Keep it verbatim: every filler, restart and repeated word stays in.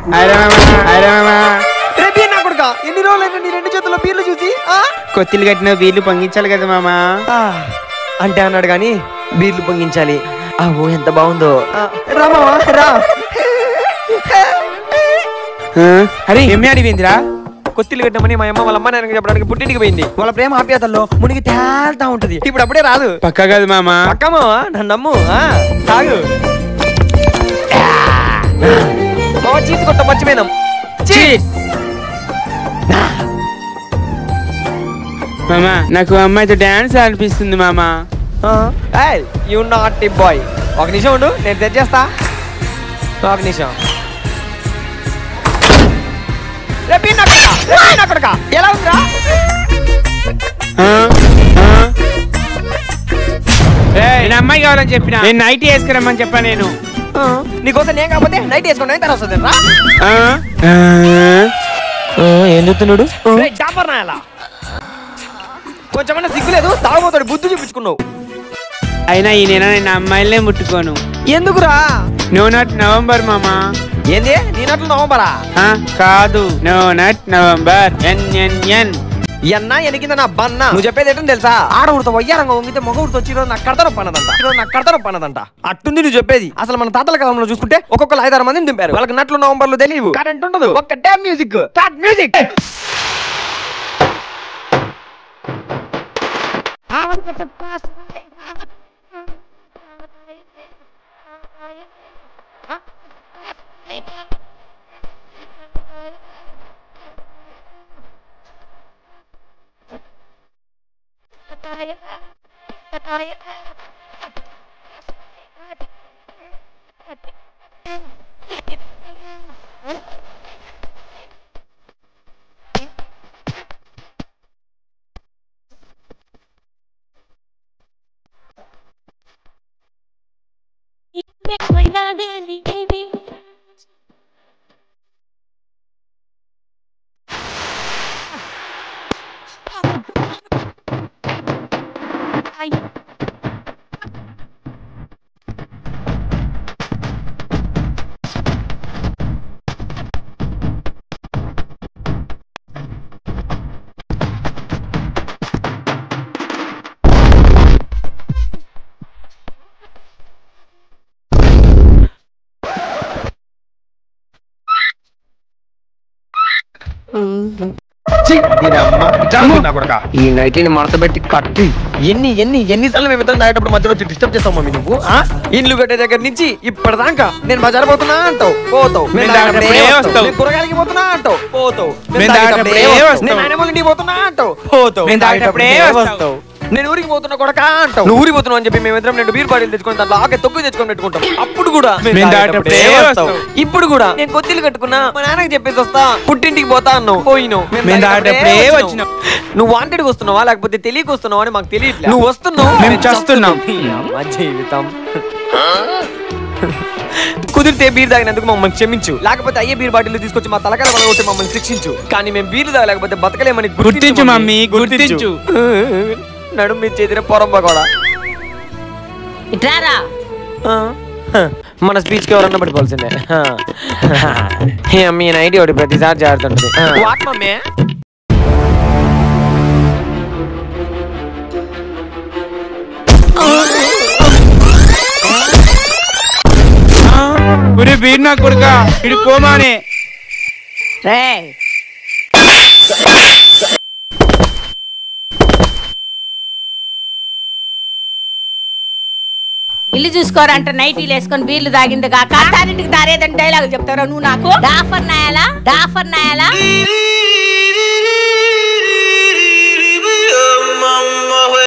ఎన్ని రోజులైనా నీ రెండు చేతుల్లో బీర్లు చూసి కొత్తిలు కట్టిన బీర్లు పొంగించాలి కదా మామా. అంటే అన్నాడు గాని బీర్లు పొంగించాలి. ఓ ఎంత బాగుందో. రా మామా రా. అరే ఏమి అడిగిందిరా? కొత్తిలు కట్టినామని మా అమ్మ వాళ్ళ అమ్మ నాన్నకి చెప్పడానికి పుట్టింటికి పోయింది. వాళ్ళ ప్రేమ ఆప్యాతల్లో మునిగి తేల్తా ఉంటది. ఇప్పుడు అప్పుడే రాదు. పక్కా కాదు మామా. పక్కా మావా నన్ను నమ్ము. తాగు. మావా చీజ్ కొట్ట మర్చిపోయినాం. చీజ్. మామా నాకు అమ్మాయితో డాన్స్ అనిపిస్తుంది మామా. You naughty boy. ఒక నిమిషం ఉండు నేను తెచ్చేస్తా. ఒక నిమిషం. ఎలా ఉందిరా? నేను అమ్మాయి కావాలని చెప్పిన. నేను నైట్ వేసుకురమ్మని చెప్పా. నేను నీకోసం నేను కాకపోతే నైట్ వేసుకుంటా ఎంత వస్తుంది రా. ఏం చెప్తున్నాడు? కొంచెమన్నా సిగ్గులేదు. తాగుపోతాడు బుద్ధి చూపించుకున్నావు. అయినా ఈ నెల నేను అమ్మాయిలనే ముట్టుకోను. ఎందుకురా? నో నట్ నవంబర్ మామా. ఏంది నీ నట్లు నవంబరా? కాదు నో నట్ నవంబర్. ఎన్ ఎన్ ఎన్ ఎన్నా ఎనికింద నా బన్నా. నువ్వు చెప్పేది ఏంటని తెలుసా? ఆడవుడితో వయ్యారంగా వంగితే మగవుడితో వచ్చి ఈరోజు నాకు కడతనం పన్నదంట. ఈరోజు నాకు కడతనం పన్నదంట. అట్టుంది నువ్వు చెప్పేది. అసలు మన తాతల కాలంలో చూసుకుంటే ఒక్కొక్కరు ఐదారు మందిని దింపారు. వాళ్ళకి నట్లు నవంబర్లు తెలియవు. కరెంట్ ఉండదు. ఒక్క డ్యామ్ మ్యూజిక్. Start music. ఈ నైట్ మడత పెట్టి కట్టి ఎన్ని ఎన్ని ఎన్నిసార్లు మేము ఇద్దరం తాగేటప్పుడు మధ్యలో వచ్చి డిస్టర్బ్ చేస్తాం మమ్మీ నువ్వు. ఇల్లు కట్టే దగ్గర నుంచి ఇప్పటిదాకా నేను బజార్ పోతున్నా అంటావు పోతావు. కూరగాయలకి పోతున్నా అంటావు పోతావు. నేను ఆయన ఇంటికి పోతున్నా అంటావు పోతావు. నేను ఊరికి పోతున్నా కొడకా అంటావు. నువ్వు ఊరికి పోతున్నావు అని చెప్పి మేమిద్దరం రెండు బీర్ బాటిల్ తెచ్చుకొని దాంట్లో ఆకే తొక్కు తెచ్చుకొని పెట్టుకుంటాం. అప్పుడు కూడా ఇప్పుడు కూడా నేను కొద్దిలు కట్టుకున్నా మా నాన్నకి చెప్పేసి వస్తా పుట్టింటికి పోతా అన్నావు పోయినావు. నువ్వు వాంటెడ్కి వస్తున్నావా లేకపోతే తెలియక వస్తున్నావా అని మాకు తెలియట్లేదు. నువ్వు వస్తున్నావు మేము చేస్తున్నాం. జీవితం కుదిరితే బీర్ తాగినందుకు మమ్మల్ని క్షమించు. లేకపోతే అయ్యే బీర్ బాటిల్ తీసుకొచ్చి మా తలకాయ పడగొట్టి మమ్మల్ని శిక్షించు. కానీ మేము బీర్ తాగలేకపోతే బతకలేమని గుర్తించు మమ్మీ గుర్తించు. నడుము మీ చేతిలో పొరంబ కూడా మన స్పీచ్ కి ఎవరన్నా పడిపోవాల్సిందే. మీ నైట్ ఒకటి ప్రతిసారి జారుతుంటది. బీర్ నా కొడుక ఇడు కోమానే. ఇల్లు చూసుకోరంట నైటీలు వేసుకొని బీర్లు తాగింది కాక దారింటికి దారేదని డైలాగ్ చెప్తారా నువ్వు నాకు? డాఫర్ నాయాలా డాఫర్ నాయాలా